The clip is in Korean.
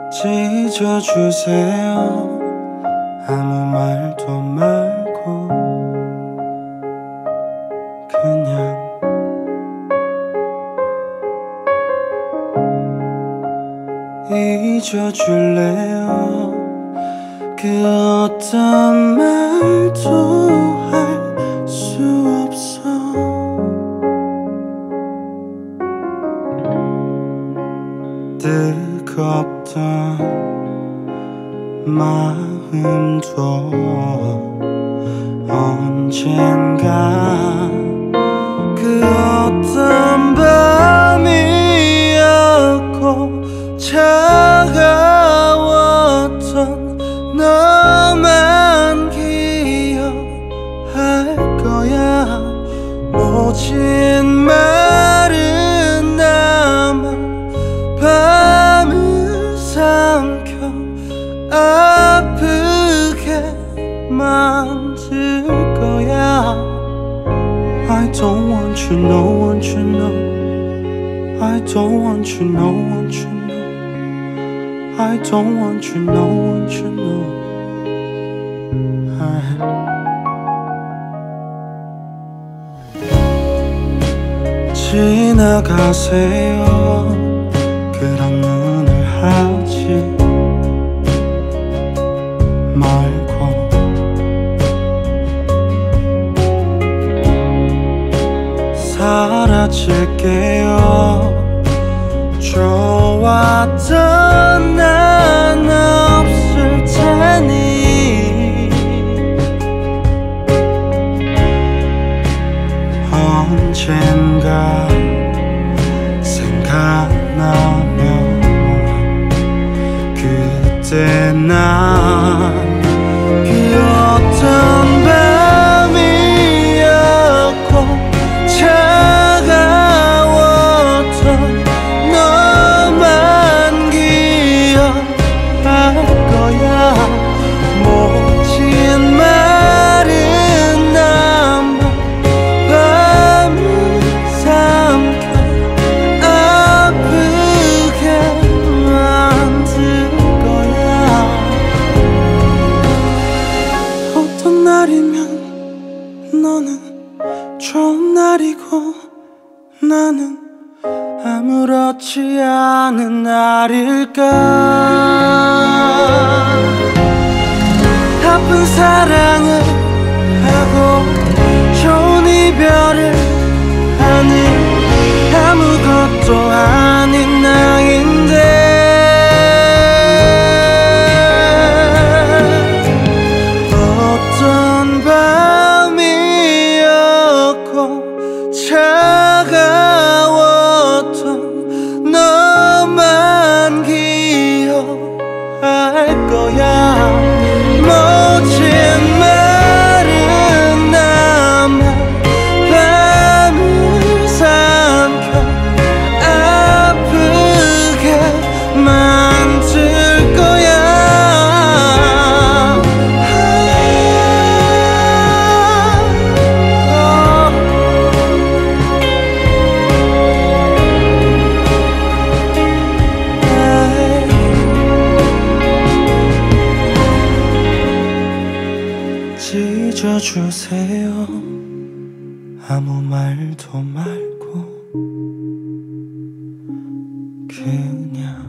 찢어주세요. 아무 말도 말고 그냥 잊어줄래요. 그 어떤 말도 할 수 없어. 뜨겁던 마음도 언젠가 그 어떤 밤이었고 차가웠던 너만 기억할 거야. 모진 말은 남아 밤을 삼켜 아프게 만들 거야. I don't want you, no want you, no. I don't want you, no want you, no. I don't want you, no want you, no. 지나가세요. 그런 눈을 하지 말고 사라질게요. 좋았던 난 없을 테니 언젠가 생각나면 그때 난 그 어떤 밤이었고 차가웠던 너만 기억할 거야. 모진 말은 남아 밤을 삼켜 아프게 만들 거야. 어떤 날이면 너는 좋은 날이고 나는 아무렇지 않은 날일까. 아픈 사랑을 하고 좋은 이별을 하는 아무것도 아닌 나인데 어떤 밤이었고 차가웠던 너만 기억할 거야. 모진 말은 남아 밤을 삼켜 아프게 만들 거야. 찢어주세요. 아무 말도 말고 그냥